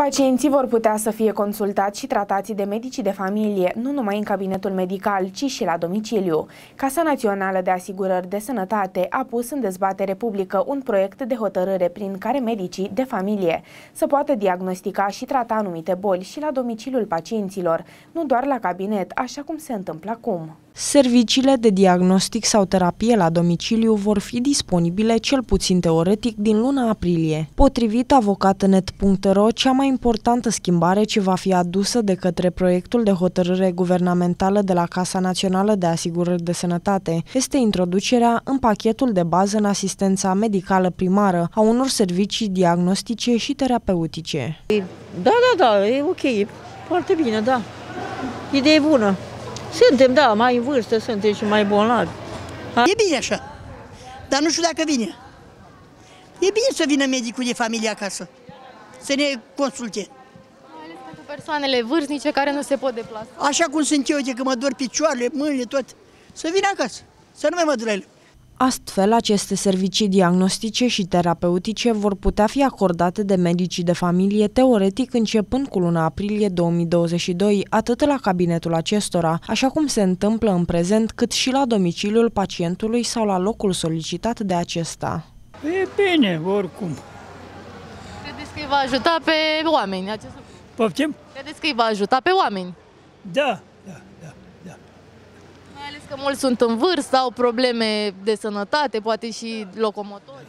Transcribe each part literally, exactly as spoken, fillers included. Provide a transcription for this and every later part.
Pacienții vor putea să fie consultați și tratați de medicii de familie, nu numai în cabinetul medical, ci și la domiciliu. Casa Națională de Asigurări de Sănătate a pus în dezbatere publică un proiect de hotărâre prin care medicii de familie să poată diagnostica și trata anumite boli și la domiciliul pacienților, nu doar la cabinet, așa cum se întâmplă acum. Serviciile de diagnostic sau terapie la domiciliu vor fi disponibile, cel puțin teoretic, din luna aprilie. Potrivit avocatnet punct ro, cea mai importantă schimbare ce va fi adusă de către proiectul de hotărâre guvernamentală de la Casa Națională de Asigurări de Sănătate este introducerea în pachetul de bază în asistența medicală primară a unor servicii diagnostice și terapeutice. Da, da, da, e ok, e foarte bine, da. Idee bună. Suntem, da, mai în vârstă, suntem și mai bolnavi. E bine așa, dar nu știu dacă vine. E bine să vină medicul de familie acasă, să ne consulte. Mai ales pentru persoanele vârstnice care nu se pot deplasa. Așa cum sunt eu, de că mă dor picioarele, mâinile, tot, să vină acasă, să nu mai mă durele. Astfel, aceste servicii diagnostice și terapeutice vor putea fi acordate de medicii de familie teoretic începând cu luna aprilie două mii douăzeci și doi, atât la cabinetul acestora, așa cum se întâmplă în prezent, cât și la domiciliul pacientului sau la locul solicitat de acesta. E bine, oricum. Credeți că îi va ajuta pe oameni acest lucru? Poftim? Credeți că îi va ajuta pe oameni? Da, da, da, da. Mai ales că mulți sunt în vârstă, au probleme de sănătate, poate și locomotori.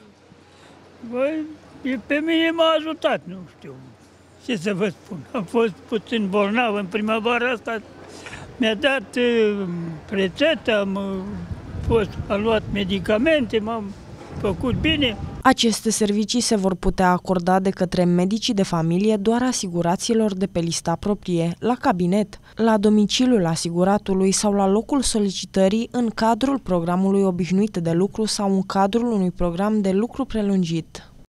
Băi, pe mine m-a ajutat, nu știu ce să vă spun. Am fost puțin bolnav în primăvara asta, mi-a dat uh, rețetă, am uh, fost, am luat medicamente, m-am făcut bine. Aceste servicii se vor putea acorda de către medicii de familie doar asiguraților de pe lista proprie, la cabinet, la domiciliul asiguratului sau la locul solicitării în cadrul programului obișnuit de lucru sau în cadrul unui program de lucru prelungit.